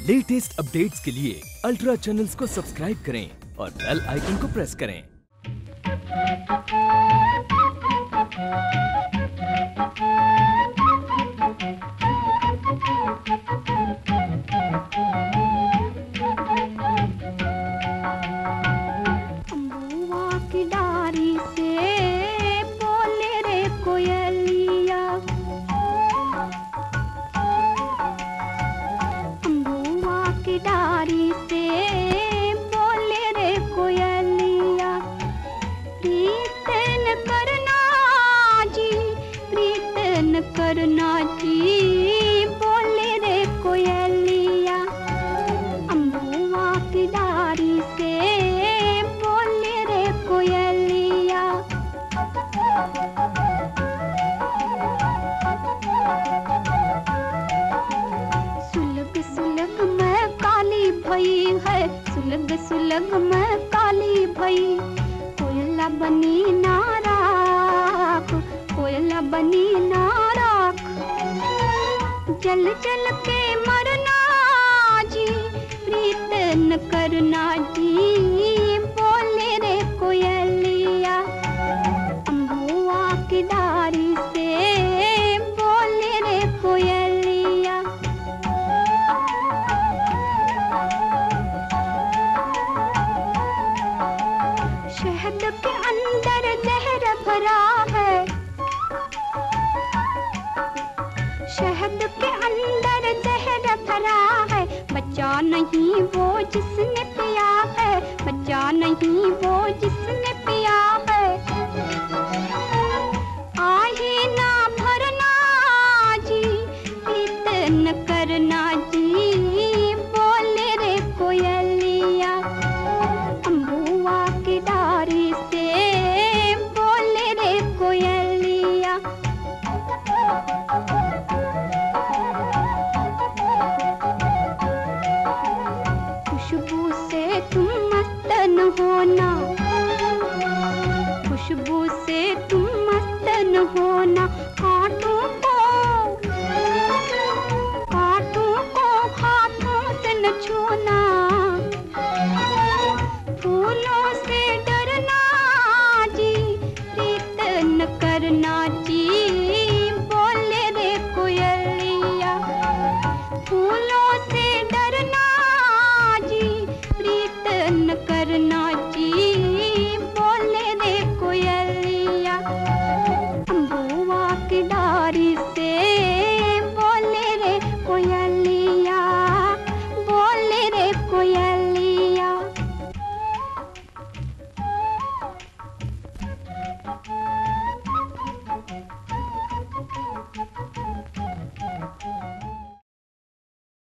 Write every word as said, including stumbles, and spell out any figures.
Latest updates के लिए ultra channels को सब्सक्राइब करें और बेल आइकन को प्रेस करें। अम्बुआ की डारी से बोले रे कोयलिया, अम्बुआ की डारी से बोले रे कोयलिया, प्रीत न करना जी, प्रीत न करना जी, बोले रे कोयलिया, अम्बुआ की डारी से बोले रे कोयलिया। सुलग सुलग मैं काली भई है, सुलग सुलग मैं काली भई, कोयला बनी ना राख, कोयला बनी ना राख, जल जल के मरना जी, प्रीत न करना जी, बोले रे कोयलिया, अम्बुआ की डारी से बोले रे कोयलिया। शहद के अंदर जहर भरा है, शहद के अंदर जहर भरा है, बच्चा नहीं वो जिसने पिया है, बच्चा नहीं वो जिसने पिया